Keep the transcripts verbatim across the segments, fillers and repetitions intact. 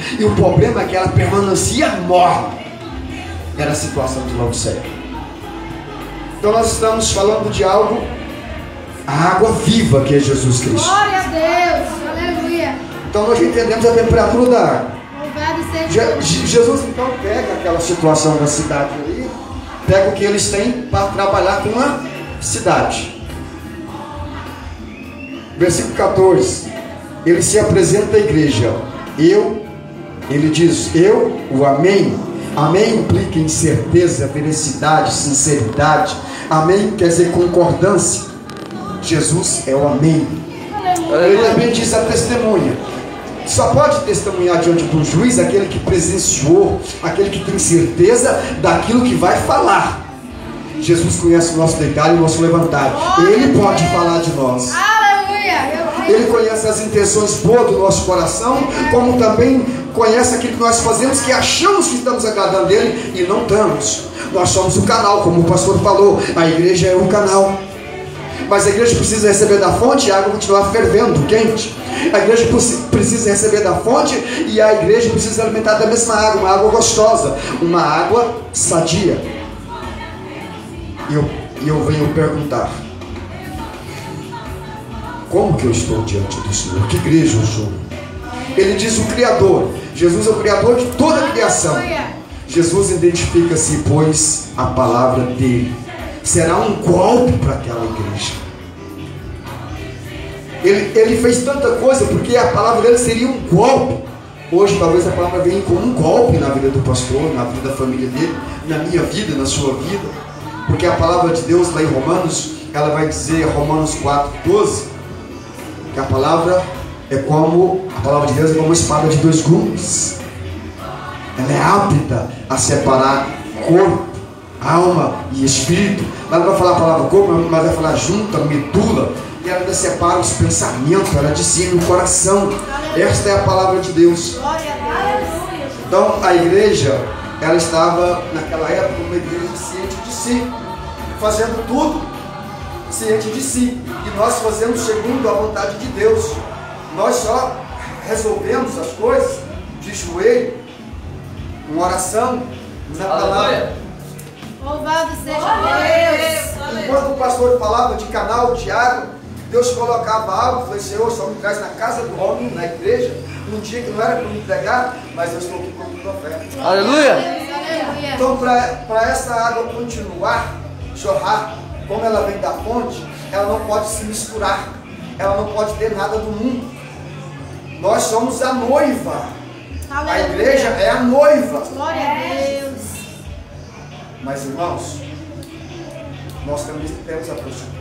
E o problema é que ela permanecia morna. Era a situação de Laodiceia. Então nós estamos falando de algo, a água viva que é Jesus Cristo. Glória a Deus, aleluia. Então nós entendemos a temperatura da água. Louvado seja Je Jesus então pega aquela situação da cidade ali, pega o que eles têm para trabalhar com a cidade. Versículo quatorze, ele se apresenta à igreja. Eu, ele diz, eu, o amém. Amém implica em certeza, veracidade, sinceridade. Amém quer dizer concordância. Jesus é o amém. Ele também diz a testemunha. Só pode testemunhar diante do juiz aquele que presenciou, aquele que tem certeza daquilo que vai falar. Jesus conhece o nosso deitar e o nosso levantar. Ele pode falar de nós. Ele conhece as intenções boas do nosso coração, como também conhece aquilo que nós fazemos, que achamos que estamos agradando Ele e não estamos. Nós somos o canal, como o pastor falou, a igreja é um canal. Mas a igreja precisa receber da fonte e a água continuar fervendo, quente. A igreja precisa receber da fonte e a igreja precisa se alimentar da mesma água, uma água gostosa, uma água sadia. E eu, e eu venho perguntar, como que eu estou diante do Senhor? Que igreja eu sou? Ele diz o Criador. Jesus é o Criador de toda a criação. Jesus identifica-se, pois, a palavra dele será um golpe para aquela igreja. Ele, ele fez tanta coisa porque a palavra dele seria um golpe. Hoje talvez a palavra venha como um golpe na vida do pastor, na vida da família dele, na minha vida, na sua vida. Porque a palavra de Deus lá em Romanos, ela vai dizer, Romanos quatro, doze, que a palavra é como, a palavra de Deus é como uma espada de dois gumes. Ela é apta a separar corpo, alma e espírito. Ela não vai falar a palavra corpo, mas vai falar junta, medula. E ela ainda separa os pensamentos, ela discerne o coração. Esta é a palavra de Deus. Então a igreja, ela estava naquela época uma igreja ciente de si, fazendo tudo ciente de si. E nós fazemos segundo a vontade de Deus. Nós só resolvemos as coisas de joelho, uma oração, na palavra. Louvado seja Deus. Enquanto o pastor falava de canal de água, Deus colocava água. Eu falei, Senhor, só me traz na casa do homem, na igreja, num dia que não era para me pregar, mas eu estou aqui como profeta. Aleluia. Então, para essa água continuar, jorrar, como ela vem da fonte, ela não pode se misturar, ela não pode ter nada do mundo. Nós somos a noiva. Aleluia. A igreja é a noiva. Glória a Deus. Mas irmãos, nós também temos a prostituta.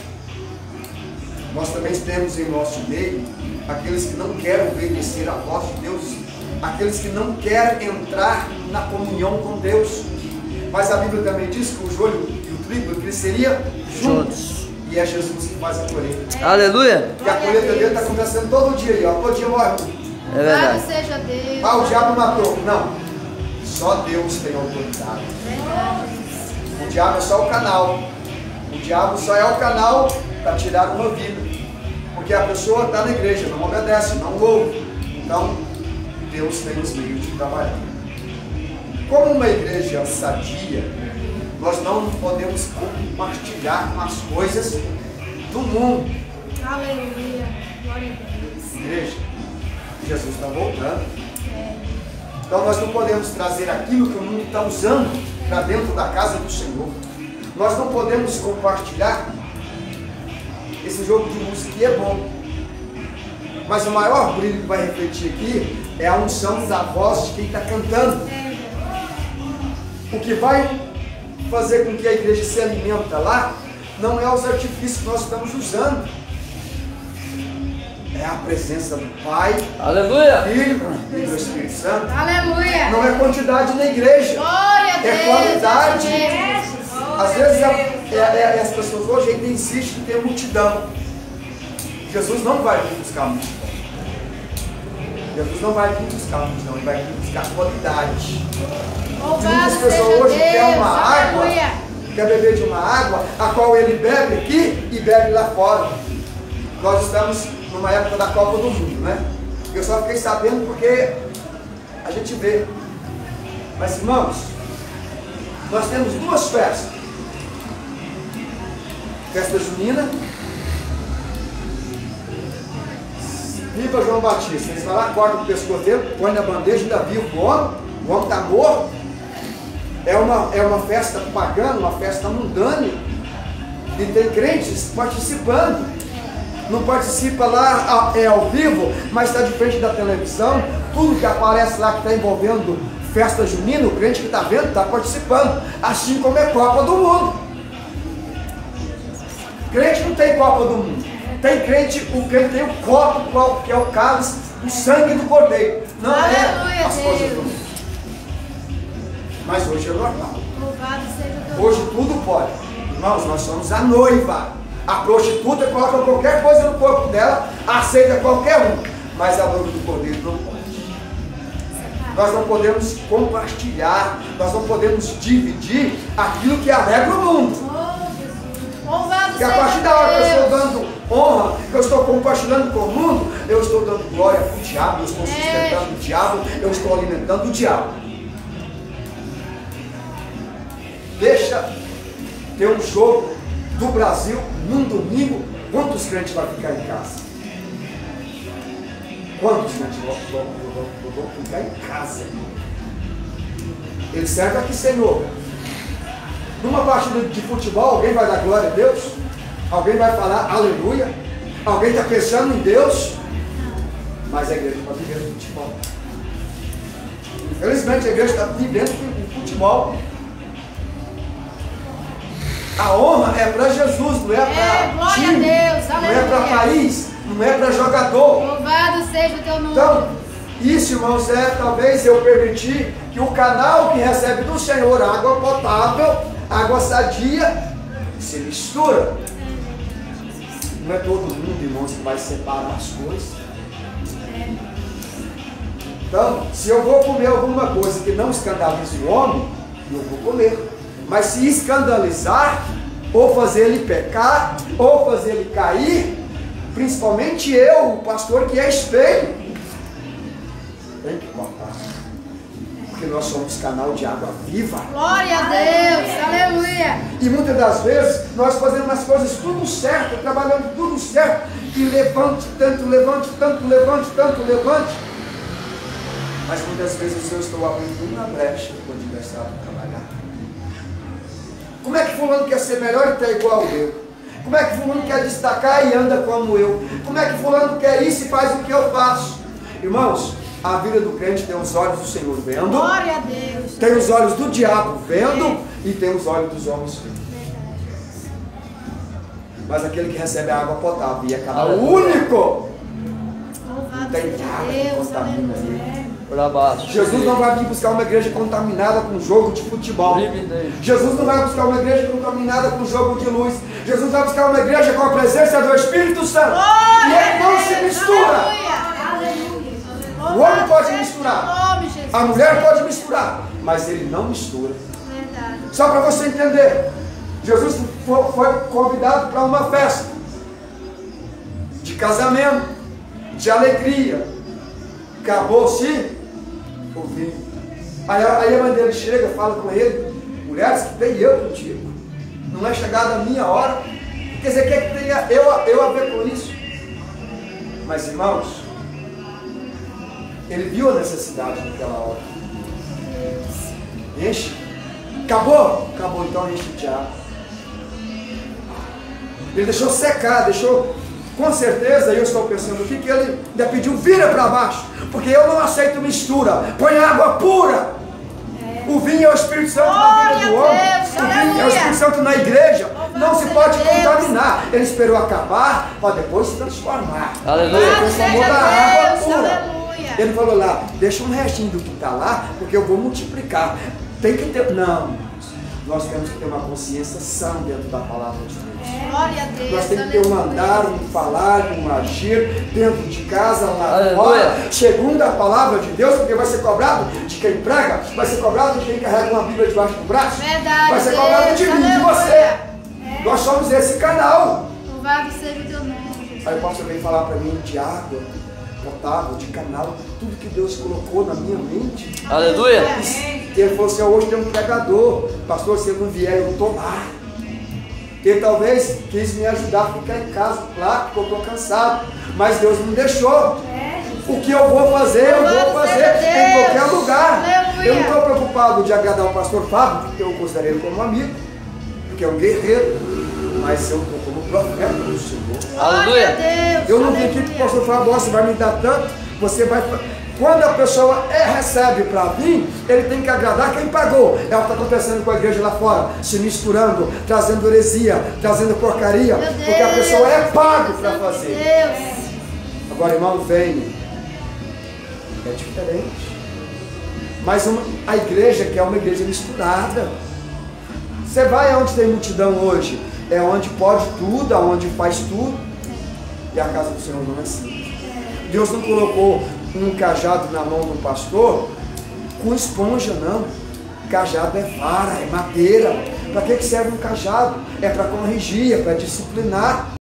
Nós também temos em nosso meio aqueles que não querem obedecer a voz de Deus, aqueles que não querem entrar na comunhão com Deus. Mas a Bíblia também diz que o joio e o trigo cresceria juntos. E é Jesus que faz a colheita. Aleluia. E a colheita dele está acontecendo todo dia aí, ó. Todo dia morre. É verdade. Seja Deus. Ah, o diabo matou. Não. Só Deus tem autoridade. O diabo é só o canal. O diabo só é o canal para tirar uma vida. Porque a pessoa está na igreja, não obedece, não ouve. Então, Deus tem os meios de trabalhar. Como uma igreja sadia, nós não podemos compartilhar com as coisas do mundo. Aleluia. Glória a Deus. Igreja, Jesus está voltando. Então nós não podemos trazer aquilo que o mundo está usando para dentro da casa do Senhor. Nós não podemos compartilhar. Esse jogo de música aqui é bom, mas o maior brilho que vai refletir aqui é a unção da voz de quem está cantando. O que vai fazer com que a igreja se alimenta lá não é os artifícios que nós estamos usando, é a presença do Pai, Aleluia. Filho e do Espírito Santo. Aleluia. Não é quantidade na igreja, Glória a Deus. é qualidade. Às vezes é, é, é, as pessoas hoje ainda insistem em ter multidão. Jesus não vai vir buscar multidão. Jesus não vai vir buscar multidão, ele vai vir buscar qualidade. Louvado Muitas seja pessoas hoje Deus. querem uma água, Aleluia. quer beber de uma água, a qual ele bebe aqui e bebe lá fora. Nós estamos numa época da Copa do Mundo, né? Eu só fiquei sabendo porque a gente vê. Mas, irmãos, nós temos duas festas. Festa junina. Viva João Batista. Eles vão lá, cortam o pescoço dele, põe na bandeja, ainda vivo o homem. O homem está morto. É uma, é uma festa pagã, uma festa mundana. E tem crentes participando. Não participa lá é ao vivo, mas está de frente da televisão. Tudo que aparece lá que está envolvendo festa junina, o crente que está vendo está participando. Assim como é Copa do Mundo. Crente não tem Copa do Mundo. Tem crente, o crente tem o copo, que é o cálice, o sangue do cordeiro. Não é as coisas do mundo. Mas hoje é normal. Hoje tudo pode. Irmãos, nós somos a noiva. A prostituta coloca qualquer coisa no corpo dela, aceita qualquer um. Mas a noiva do cordeiro não pode. Nós não podemos compartilhar, nós não podemos dividir aquilo que alegra o mundo. Porque a partir da hora que eu estou dando honra, que eu estou compartilhando com o mundo, eu estou dando glória para o diabo, eu estou sustentando o diabo, eu estou alimentando o diabo. Deixa ter um jogo do Brasil num domingo, quantos crentes vão ficar em casa? Quantos crentes vão, vão, vão, vão ficar em casa? Ele serve aqui, Senhor. Numa partida de futebol, alguém vai dar glória a Deus? Alguém vai falar aleluia? Alguém está pensando em Deus? Mas a igreja está vivendo futebol. Infelizmente a igreja está vivendo o futebol. A honra é para Jesus, não é para time, Deus, não é para país, não é para jogador. Louvado seja o teu nome. Então, isso, irmãos, é talvez eu permitir que o canal que recebe do Senhor água potável, água sadia, se mistura. Não é todo mundo, irmãos, que vai separar as coisas. Então, se eu vou comer alguma coisa que não escandalize o homem, eu vou comer. Mas se escandalizar, ou fazer ele pecar, ou fazer ele cair, principalmente eu, o pastor que é espelho, tem que cortar. Porque nós somos canal de água viva. Glória a Deus, aleluia. E muitas das vezes nós fazemos as coisas tudo certo, trabalhando tudo certo, e levante tanto, levante tanto, levante tanto, levante. Mas muitas vezes eu estou abrindo uma brecha para o adversário trabalhar. Como é que fulano quer ser melhor e está igual eu? Como é que fulano quer destacar e anda como eu? Como é que fulano quer isso e faz o que eu faço? Irmãos, a vida do crente tem os olhos do Senhor vendo. Glória a Deus. Tem os olhos do diabo vendo e tem os olhos dos homens vendo. Mas aquele que recebe a água potável e é canal único, não tem nada que contamina ele. Jesus não vai vir buscar uma igreja contaminada com jogo de futebol. Jesus não vai buscar uma igreja contaminada com jogo de luz. Jesus vai buscar uma igreja com a presença do Espírito Santo. E ele não se mistura. O homem pode misturar, a mulher pode misturar, mas ele não mistura. Só para você entender, Jesus foi convidado para uma festa de casamento, de alegria. Acabou-se o vinho. Aí, aí a mãe dele chega, fala com ele: mulheres, que tem eu contigo? Não é chegada a minha hora? Quer dizer, quer que tenha eu, eu a ver com isso? Mas, irmãos, ele viu a necessidade naquela hora. Enche. Acabou? Acabou, então enche de água. Ele deixou secar, deixou. Com certeza, eu estou pensando aqui que ele ainda pediu: vira para baixo, porque eu não aceito mistura. Põe água pura. É. O vinho é o Espírito Santo na vida do homem. Deus, o vinho é o Espírito Santo na igreja. Oh, não se pode Deus. contaminar. Ele esperou acabar para depois se transformar. Aleluia. Ele transformou da água pura. Aleluia. Ele falou lá: deixa um restinho do que está lá, porque eu vou multiplicar. Tem que ter. Não. Nós temos que ter uma consciência sã dentro da palavra de Deus. Glória a Deus. Nós temos que ter um andar, um falar, um agir dentro de casa, lá Aleluia. fora, segundo a palavra de Deus, porque vai ser cobrado de quem prega, vai ser cobrado de quem carrega uma Bíblia debaixo do braço, Verdade, vai ser Deus. cobrado de mim, de você. É. Nós somos esse canal. Louvado seja o teu nome. Aí o pastor vem falar para mim de água potável, de canal, tudo que Deus colocou na minha mente. Aleluia. E ele falou assim, hoje tem um pregador, pastor, se ele não vier, eu estou lá. Ele talvez quis me ajudar a ficar em casa, claro, porque eu estou cansado, mas Deus me deixou. O que eu vou fazer, eu vou fazer em qualquer lugar. Eu não estou preocupado de agradar o pastor Fábio, porque eu considero ele como um amigo, porque é um guerreiro, mas eu estou como profeta do Senhor. Aleluia. Eu não vim aqui que o pastor Fábio, você vai me dar tanto, você vai... Quando a pessoa é, recebe para vir, ele tem que agradar quem pagou. É o que está acontecendo com a igreja lá fora, se misturando, trazendo heresia, trazendo porcaria, porque a pessoa é pago para fazer. Agora, irmão, vem. É diferente. Mas uma, a igreja que é uma igreja misturada. Você vai aonde tem multidão hoje, é onde pode tudo, aonde faz tudo. E a casa do Senhor não é assim. Deus não colocou um cajado na mão do pastor com esponja, não. Cajado é vara, é madeira. Para que serve um cajado? É para corrigir, é para disciplinar.